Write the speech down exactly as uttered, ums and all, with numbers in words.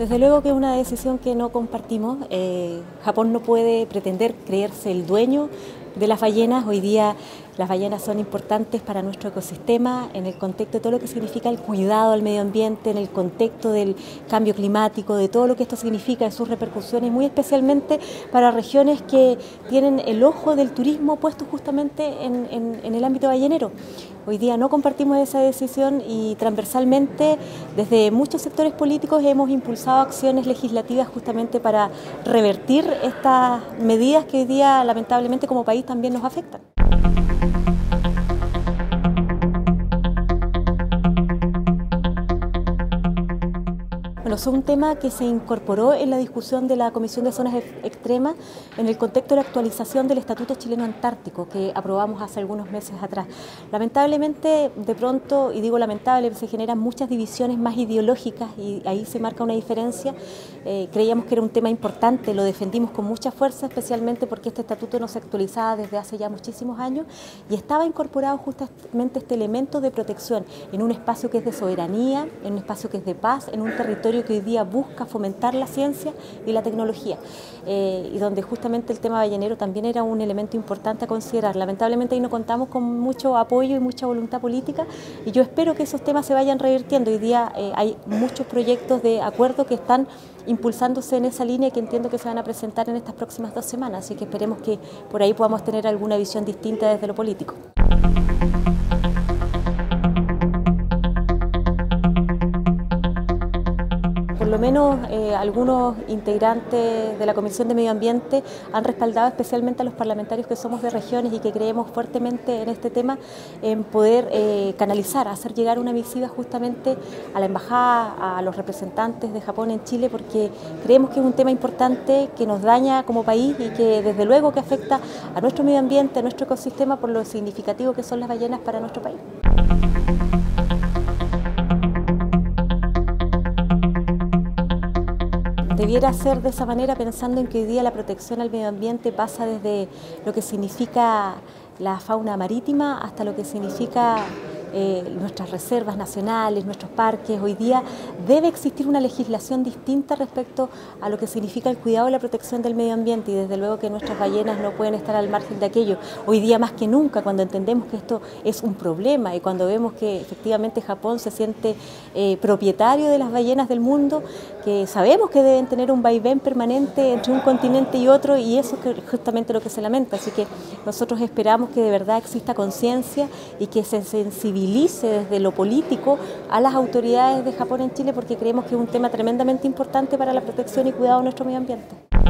Desde luego que es una decisión que no compartimos. Eh, Japón no puede pretender creerse el dueño de las ballenas. Hoy día las ballenas son importantes para nuestro ecosistema en el contexto de todo lo que significa el cuidado al medio ambiente, en el contexto del cambio climático, de todo lo que esto significa, de sus repercusiones, muy especialmente para regiones que tienen el ojo del turismo puesto justamente en, en, en el ámbito ballenero. Hoy día no compartimos esa decisión y transversalmente desde muchos sectores políticos hemos impulsado acciones legislativas justamente para revertir estas medidas que hoy día lamentablemente como país también nos afectan. Bueno, es un tema que se incorporó en la discusión de la Comisión de Zonas Extremas en el contexto de la actualización del Estatuto Chileno Antártico que aprobamos hace algunos meses atrás. Lamentablemente, de pronto, y digo lamentable, se generan muchas divisiones más ideológicas y ahí se marca una diferencia. Eh, creíamos que era un tema importante, lo defendimos con mucha fuerza, especialmente porque este estatuto no se actualizaba desde hace ya muchísimos años y estaba incorporado justamente este elemento de protección en un espacio que es de soberanía, en un espacio que es de paz, en un territorio que hoy día busca fomentar la ciencia y la tecnología eh, y donde justamente el tema ballenero también era un elemento importante a considerar. Lamentablemente ahí no contamos con mucho apoyo y mucha voluntad política y yo espero que esos temas se vayan revirtiendo. Hoy día eh, hay muchos proyectos de acuerdo que están impulsándose en esa línea y que entiendo que se van a presentar en estas próximas dos semanas, así que esperemos que por ahí podamos tener alguna visión distinta desde lo político. Por lo menos eh, algunos integrantes de la Comisión de Medio Ambiente han respaldado especialmente a los parlamentarios que somos de regiones y que creemos fuertemente en este tema, en poder eh, canalizar, hacer llegar una misiva justamente a la Embajada, a los representantes de Japón en Chile, porque creemos que es un tema importante que nos daña como país y que desde luego que afecta a nuestro medio ambiente, a nuestro ecosistema, por lo significativo que son las ballenas para nuestro país. Debiera ser de esa manera, pensando en que hoy día la protección al medio ambiente pasa desde lo que significa la fauna marítima hasta lo que significa eh, nuestras reservas nacionales, nuestros parques. Hoy día debe existir una legislación distinta respecto a lo que significa el cuidado y la protección del medio ambiente y desde luego que nuestras ballenas no pueden estar al margen de aquello. Hoy día más que nunca, cuando entendemos que esto es un problema y cuando vemos que efectivamente Japón se siente eh, propietario de las ballenas del mundo, que sabemos que deben tener un vaivén permanente entre un continente y otro y eso es justamente lo que se lamenta. Así que nosotros esperamos que de verdad exista conciencia y que se sensibilice desde lo político a las autoridades de Japón en Chile, porque creemos que es un tema tremendamente importante para la protección y cuidado de nuestro medio ambiente.